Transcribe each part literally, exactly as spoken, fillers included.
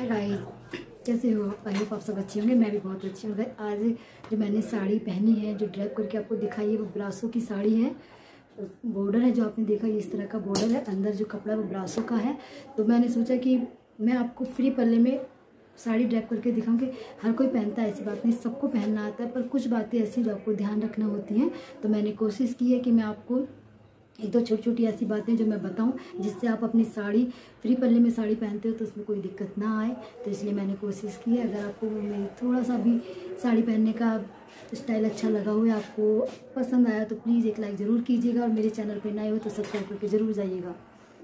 Hi guys, कैसे हो? I hope आप सब अच्छे होंगे। मैं भी बहुत अच्छी हूँ। आज जो मैंने साड़ी पहनी है, जो ड्रैप करके आपको दिखाई है, वो ब्रासो की साड़ी है। बॉर्डर है जो आपने देखा, इस तरह का बॉर्डर है। अंदर जो कपड़ा वो ब्रासो का है। तो मैंने सोचा कि मैं आपको फ्री पल्ले में साड़ी ड्रैप करके दिखाऊंगी। हर कोई पहनता है, ऐसी बात नहीं, सबको पहनना आता है, पर कुछ बातें ऐसी जो आपको ध्यान रखना होती हैं। तो मैंने कोशिश की है कि मैं आपको एक दो छोटी छोटी ऐसी बातें जो मैं बताऊं, जिससे आप अपनी साड़ी फ्री पल्ले में साड़ी पहनते हो तो उसमें कोई दिक्कत ना आए। तो इसलिए मैंने कोशिश की है। अगर आपको मेरी थोड़ा सा भी साड़ी पहनने का स्टाइल अच्छा लगा हुआ है, आपको पसंद आया, तो प्लीज़ एक लाइक ज़रूर कीजिएगा। और मेरे चैनल पर नए हो तो सब्सक्राइब करके ज़रूर जाइएगा।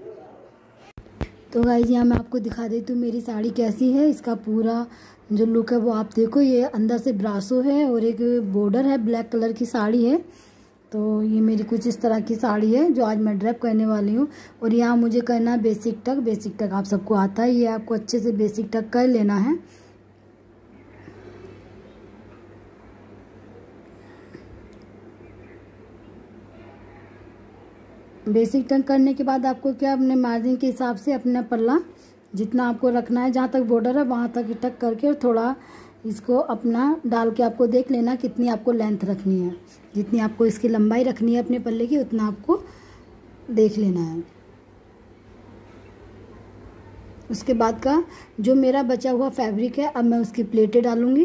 तो गाइस, यहाँ मैं आपको दिखा देती हूँ मेरी साड़ी कैसी है। इसका पूरा जो लुक है वो आप देखो। ये अंदर से ब्रासो है और एक बॉर्डर है, ब्लैक कलर की साड़ी है। तो ये मेरी कुछ इस तरह की साड़ी है जो आज मैं ड्रैप करने वाली हूँ। और यहाँ मुझे करना है बेसिक टक। बेसिक टक आप सबको आता है, ये आपको अच्छे से बेसिक टक कर लेना है। बेसिक टक करने के बाद आपको क्या, अपने मार्जिन के हिसाब से अपना पल्ला जितना आपको रखना है, जहाँ तक बॉर्डर है वहाँ तक टक करके और थोड़ा इसको अपना डाल के आपको देख लेना कितनी आपको लेंथ रखनी है। जितनी आपको इसकी लंबाई रखनी है अपने पल्ले की, उतना आपको देख लेना है। उसके बाद का जो मेरा बचा हुआ फैब्रिक है, अब मैं उसकी प्लेटें डालूंगी।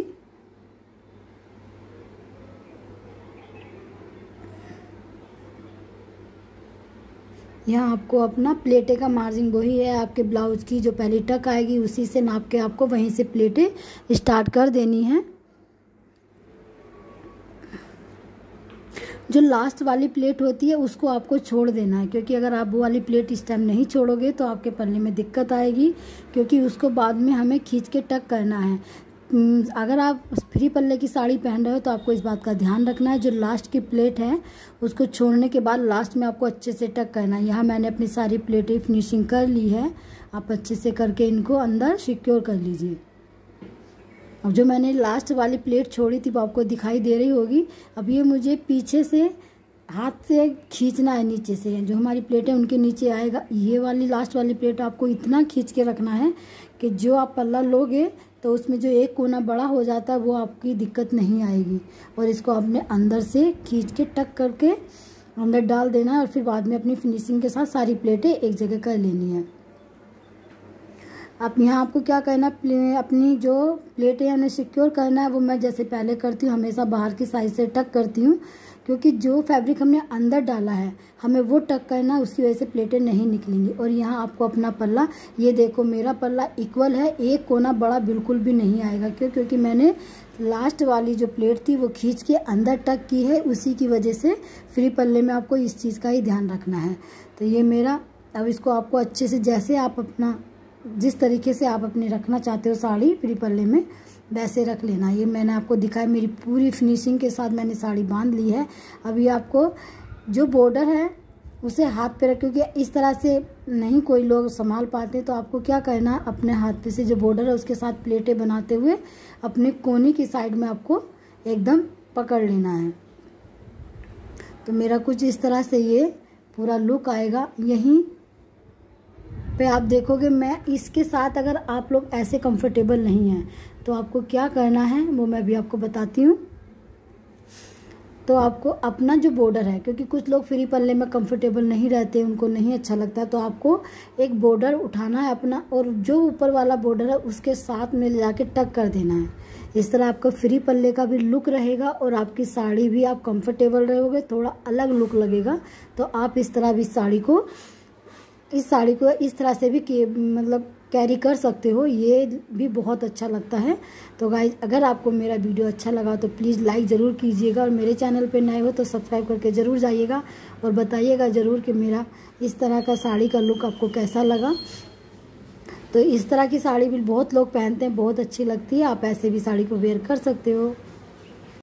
यहाँ आपको अपना प्लेटे का मार्जिन वही है आपके ब्लाउज की, जो पहली टक आएगी उसी से नाप के आपको वहीं से प्लेटें स्टार्ट कर देनी है। जो लास्ट वाली प्लेट होती है उसको आपको छोड़ देना है, क्योंकि अगर आप वो वाली प्लेट इस टाइम नहीं छोड़ोगे तो आपके पल्ले में दिक्कत आएगी, क्योंकि उसको बाद में हमें खींच के टक करना है। अगर आप फ्री पल्ले की साड़ी पहन रहे हो तो आपको इस बात का ध्यान रखना है, जो लास्ट की प्लेट है उसको छोड़ने के बाद लास्ट में आपको अच्छे से टक करना है। यहाँ मैंने अपनी सारी प्लेटें फिनिशिंग कर ली है। आप अच्छे से करके इनको अंदर सिक्योर कर लीजिए। अब जो मैंने लास्ट वाली प्लेट छोड़ी थी वो आपको दिखाई दे रही होगी। अब ये मुझे पीछे से हाथ से खींचना है, नीचे से जो हमारी प्लेट है उनके नीचे आएगा। ये वाली लास्ट वाली प्लेट आपको इतना खींच के रखना है कि जो आप पल्ला लोगे तो उसमें जो एक कोना बड़ा हो जाता है वो आपकी दिक्कत नहीं आएगी। और इसको आपने अंदर से खींच के टक करके अंदर डाल देना है, और फिर बाद में अपनी फिनिशिंग के साथ सारी प्लेटें एक जगह कर लेनी है। अब यहाँ आपको क्या करना, अपनी जो प्लेटें हमें सिक्योर करना है वो मैं जैसे पहले करती हूँ, हमेशा बाहर की साइड से टक करती हूँ, क्योंकि जो फैब्रिक हमने अंदर डाला है हमें वो टक करना है, उसकी वजह से प्लेटें नहीं निकलेंगी। और यहाँ आपको अपना पल्ला, ये देखो मेरा पल्ला इक्वल है, एक कोना बड़ा बिल्कुल भी नहीं आएगा। क्यों? क्योंकि मैंने लास्ट वाली जो प्लेट थी वो खींच के अंदर टक की है, उसी की वजह से फ्री पल्ले में आपको इस चीज़ का ही ध्यान रखना है। तो ये मेरा, अब इसको आपको अच्छे से, जैसे आप अपना जिस तरीके से आप अपनी रखना चाहते हो साड़ी फ्री पल्ले में, वैसे रख लेना। ये मैंने आपको दिखाया, मेरी पूरी फिनिशिंग के साथ मैंने साड़ी बांध ली है। अभी आपको जो बॉर्डर है उसे हाथ पे रख, क्योंकि इस तरह से नहीं कोई लोग संभाल पाते, तो आपको क्या करना, अपने हाथ पे से जो बॉर्डर है उसके साथ प्लेटें बनाते हुए अपने कोने की साइड में आपको एकदम पकड़ लेना है। तो मेरा कुछ इस तरह से ये पूरा लुक आएगा। यहीं पे आप देखोगे, मैं इसके साथ, अगर आप लोग ऐसे कंफर्टेबल नहीं हैं तो आपको क्या करना है वो मैं भी आपको बताती हूँ। तो आपको अपना जो बॉर्डर है, क्योंकि कुछ लोग फ्री पल्ले में कंफर्टेबल नहीं रहते, उनको नहीं अच्छा लगता, तो आपको एक बॉर्डर उठाना है अपना, और जो ऊपर वाला बॉर्डर है उसके साथ में ले जाके टक कर देना है। इस तरह आपका फ्री पल्ले का भी लुक रहेगा और आपकी साड़ी भी आप कंफर्टेबल रहोगे, थोड़ा अलग लुक लगेगा। तो आप इस तरह भी साड़ी को इस साड़ी को इस तरह से भी के, मतलब कैरी कर सकते हो, ये भी बहुत अच्छा लगता है। तो गाइस, अगर आपको मेरा वीडियो अच्छा लगा तो प्लीज़ लाइक ज़रूर कीजिएगा, और मेरे चैनल पे नए हो तो सब्सक्राइब करके ज़रूर जाइएगा, और बताइएगा ज़रूर कि मेरा इस तरह का साड़ी का लुक आपको कैसा लगा। तो इस तरह की साड़ी भी बहुत लोग पहनते हैं, बहुत अच्छी लगती है। आप ऐसे भी साड़ी को वेयर कर सकते हो।